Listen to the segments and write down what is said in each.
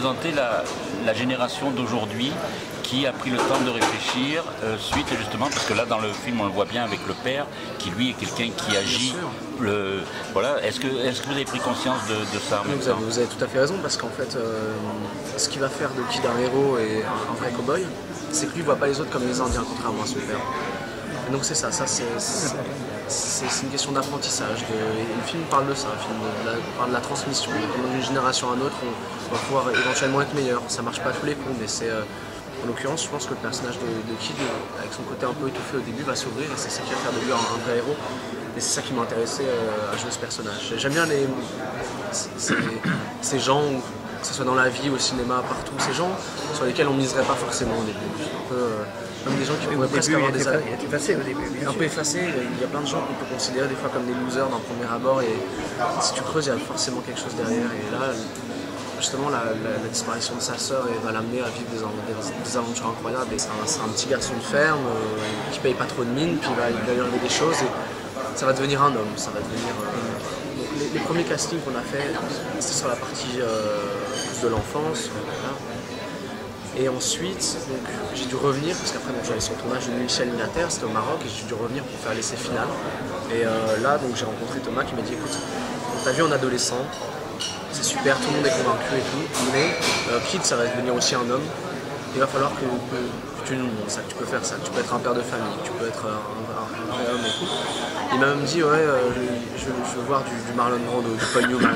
représenter la génération d'aujourd'hui qui a pris le temps de réfléchir suite justement, parce que là dans le film on le voit bien avec le père qui lui est quelqu'un qui agit. Voilà. Est-ce que vous avez pris conscience de ça en même temps? Vous avez tout à fait raison, parce qu'en fait ce qui va faire de Kid un héros et un vrai cow-boy, c'est que lui ne voit pas les autres comme les Indiens, contrairement à son père. Et donc c'est ça c'est une question d'apprentissage. Le film parle de ça, le film parle de la transmission. D'une génération à une autre, on va pouvoir éventuellement être meilleur. Ça marche pas à tous les coups, mais c'est... En l'occurrence, je pense que le personnage de Kid, avec son côté un peu étouffé au début, va s'ouvrir et c'est ça qui va faire de lui un vrai héros. Et c'est ça qui m'a intéressé à jouer ce personnage. J'aime bien ces gens, que ce soit dans la vie, au cinéma, partout, ces gens sur lesquels on ne miserait pas forcément au début. Un peu, même des gens qui pourraient presque avoir des... Il est effacé au début. Un peu effacé, il y a plein de gens qu'on peut considérer des fois comme des losers d'un premier abord et si tu creuses, il y a forcément quelque chose derrière. Et là, justement, la disparition de sa sœur va l'amener à vivre des aventures incroyables. Et c'est un petit garçon de ferme qui paye pas trop de mine, puis il va lui arriver des choses et ça va devenir un homme. Ça va devenir, donc, les premiers castings qu'on a fait, c'était sur la partie de l'enfance. Voilà. Et ensuite, j'ai dû revenir, parce qu'après j'allais sur le tournage de Michel Minater, c'était au Maroc, et j'ai dû revenir pour faire l'essai final. Et là, j'ai rencontré Thomas qui m'a dit, écoute, on t'a vu en adolescent, c'est super, tout le monde est convaincu et tout, mais Kid, ça va devenir aussi un homme. Il va falloir que tu nous montres ça, que tu peux faire ça, que tu peux être un père de famille, que tu peux être un vrai homme et tout. Il m'a même dit, ouais, je veux voir du Marlon Brando, du Paul Newman.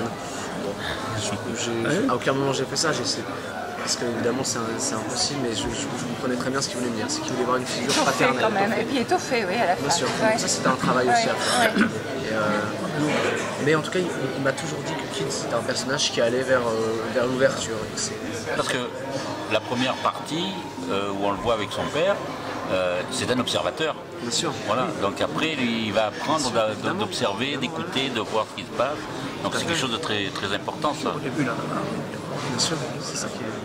Bon, à aucun moment j'ai fait ça, parce que évidemment c'est impossible, mais je comprenais très bien ce qu'il voulait me dire, c'est qu'il voulait voir une figure paternelle. Quand même. Et puis étoffé, oui, à la fin. Bien sûr, ouais. Ça c'était un travail aussi à faire. Ouais. Mais en tout cas, il m'a toujours dit que Kid c'était un personnage qui allait vers l'ouverture. Parce que la première partie, où on le voit avec son père, c'est un observateur. Bien sûr. Voilà. Donc après, il va apprendre d'observer, d'écouter, de voir ce qui se passe. Donc c'est quelque chose de très, très important, ça. Au début, là. Bien sûr, c'est ça qui est...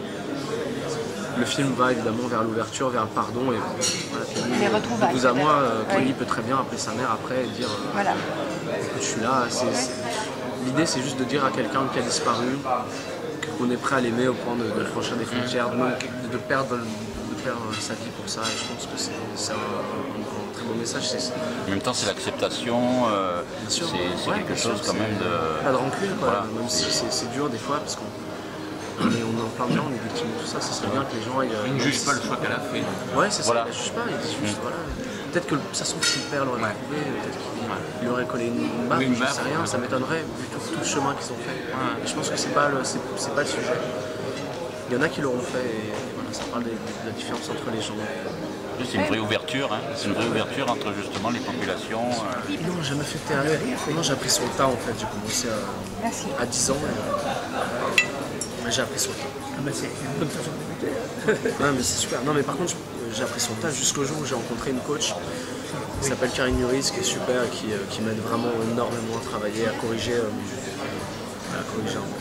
Le film va évidemment vers l'ouverture, vers le pardon et voilà, les retrouvailles. De vous à moi, Kelly peut très bien appeler sa mère après et dire voilà. Écoute, je suis là. L'idée c'est juste de dire à quelqu'un qui a disparu qu'on est prêt à l'aimer au point de franchir des frontières, de perdre sa vie pour ça. Et je pense que c'est un très beau message. En même temps, c'est l'acceptation, c'est quelque chose quand même de... Pas de rancune, quoi. Voilà. Même si c'est dur des fois parce qu'on est en plein dedans, on est victime de tout ça, ça serait bien que les gens aillent... Il ne juge pas le choix qu'elle a fait. Ouais, c'est voilà. ça, il ne juge pas, il dit juste, voilà. Peut-être que ça se trouve si le père l'aurait trouvé, peut-être qu'il aurait collé une baffe, je ne sais rien, ça m'étonnerait, vu tout le chemin qu'ils ont fait. Et je pense que c'est pas le sujet. Il y en a qui l'auront fait, et voilà, ça parle de la différence entre les gens. C'est une vraie ouverture, hein. C'est une vraie ouverture entre justement les populations. Non, j'ai jamais fait de théâtre. Non, j'ai appris sur le tas en fait, j'ai commencé à 10 ans. J'ai appris sur le tas. Ah bah c'est une bonne façon de débuter. Ouais, mais c'est super. Non, mais par contre, j'ai appris sur le tas jusqu'au jour où j'ai rencontré une coach qui s'appelle Karine Nuris, qui est super et qui m'aide vraiment énormément à travailler, à corriger un peu